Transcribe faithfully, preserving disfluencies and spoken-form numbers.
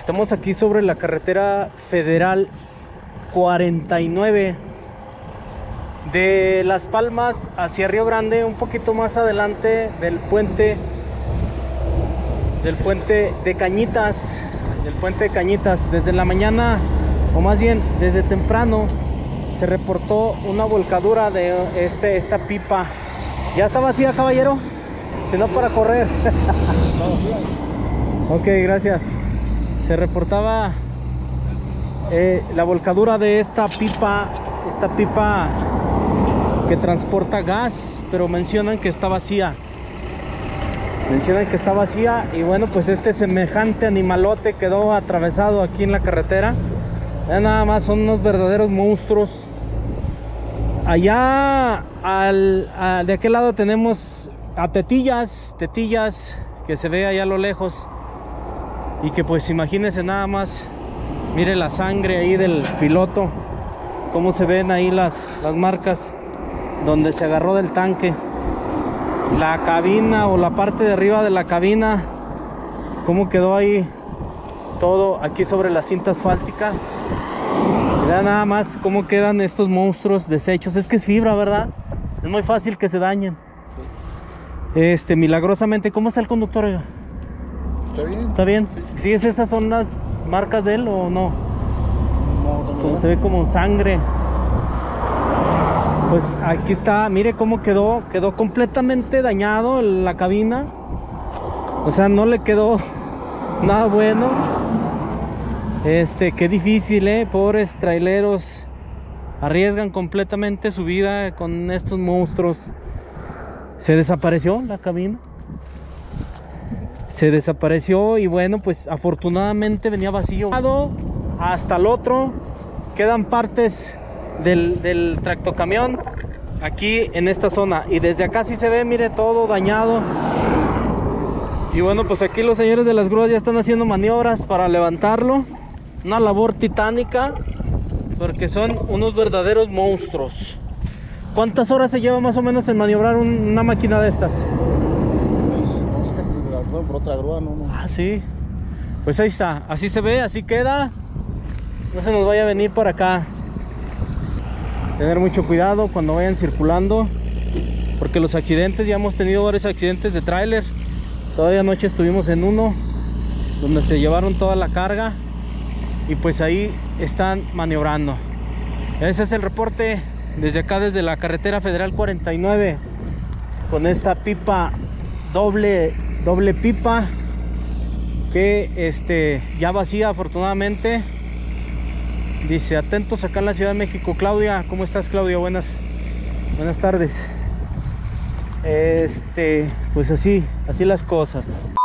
Estamos aquí sobre la carretera federal cuarenta y nueve de Las Palmas hacia Río Grande, un poquito más adelante del puente del puente de Cañitas, del puente de Cañitas. Desde la mañana, o más bien desde temprano, se reportó una volcadura de este, esta pipa. ¿Ya está vacía, caballero? Si no, para correr. Ok, gracias. Se reportaba eh, la volcadura de esta pipa, esta pipa que transporta gas, pero mencionan que está vacía. Mencionan que está vacía y bueno, pues este semejante animalote quedó atravesado aquí en la carretera. Ya nada más, son unos verdaderos monstruos. Allá al, a, de aquel lado tenemos a Tetillas, Tetillas, que se ve allá a lo lejos. Y que pues imagínense nada más, mire la sangre ahí del piloto, cómo se ven ahí las, las marcas donde se agarró del tanque. La cabina o la parte de arriba de la cabina, cómo quedó ahí todo aquí sobre la cinta asfáltica. Mira nada más cómo quedan estos monstruos deshechos. Es que es fibra, ¿verdad? Es muy fácil que se dañen. Este, milagrosamente, ¿cómo está el conductor? Oiga? ¿Está bien? ¿Está bien? ¿Sí es esas son las marcas de él o no? No, Como se ve como sangre. Pues aquí está, mire cómo quedó, quedó completamente dañado la cabina. O sea, no le quedó nada bueno. Este, qué difícil, eh, pobres traileros. Arriesgan completamente su vida con estos monstruos. Se desapareció la cabina. Se desapareció y bueno, pues afortunadamente venía vacío. Hasta el otro quedan partes del, del tractocamión aquí en esta zona. Y desde acá sí se ve, mire, todo dañado. Y bueno, pues aquí los señores de las grúas ya están haciendo maniobras para levantarlo. Una labor titánica, porque son unos verdaderos monstruos. ¿Cuántas horas se lleva más o menos en maniobrar un, una máquina de estas? Bueno, por otra grúa, no, no. Ah, sí. Pues ahí está, así se ve, así queda. No se nos vaya a venir por acá. Tener mucho cuidado cuando vayan circulando, porque los accidentes, ya hemos tenido varios accidentes de tráiler. Todavía anoche estuvimos en uno donde se llevaron toda la carga y pues ahí están maniobrando. Ese es el reporte desde acá, desde la carretera federal cuarenta y nueve, con esta pipa doble doble pipa que este ya vacía afortunadamente. Dice: atentos acá en la Ciudad de México. Claudia, ¿cómo estás, Claudia? Buenas buenas tardes. Este, pues así, así las cosas.